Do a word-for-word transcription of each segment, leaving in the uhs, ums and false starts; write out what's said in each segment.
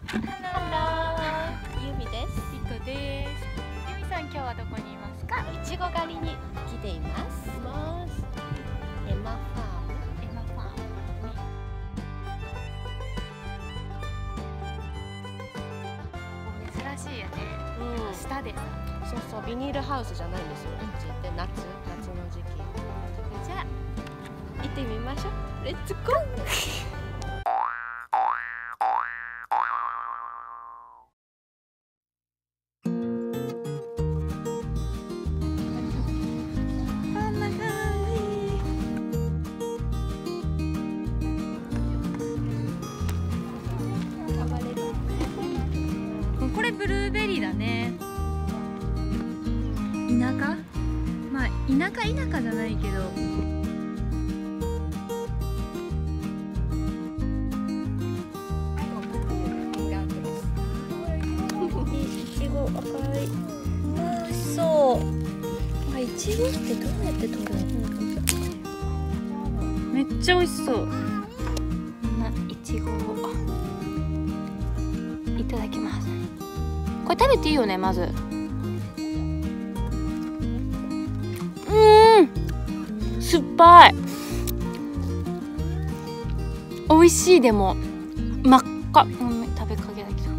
ハロー、ゆみです。 りこです。ゆみさん、今日はどこにいますか？ いちご狩りに来ています。エマファーム。 エマファーム。珍しいよね。 うん、 下でさ。 そうそう、ビニールハウスじゃないんですよ。うちって夏、夏の時期。じゃあ、行ってみましょう。レッツゴー。 これブルーベリーだね。田舎？まあ田舎田舎じゃないけど。 いちご赤い。美味しそう。あ、いちごってどうやって取るの？ めっちゃ美味しそう。 いちごをいただきます。これ食べていいよね、まず。うーん、酸っぱい。美味しい。でも真っ赤。うん、食べかけだけど。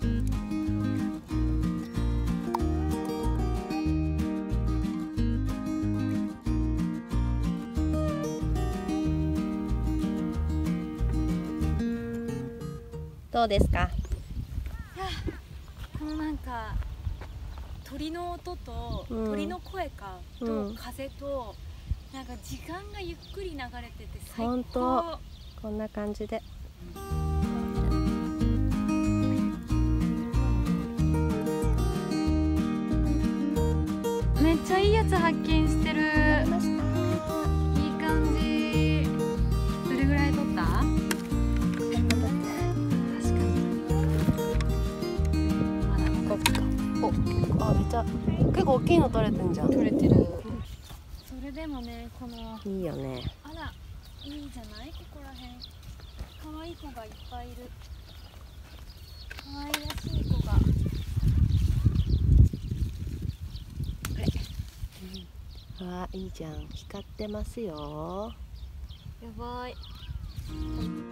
どうですか？ このなんか鳥の音と、うん、鳥の声かと、うん、風となんか時間がゆっくり流れてて最高。本当こんな感じで。 めっちゃいいやつ発見してる。いい感じ。どれぐらい取った？ あ、めっちゃ結構大きいの取れてんじゃん。 取れてる。それでもね、このいいよね。 あら、いいじゃない？ここら辺可愛い子がいっぱいいる。可愛らしい子が。 うん、わあ、いいじゃん。光ってますよ。 やばい。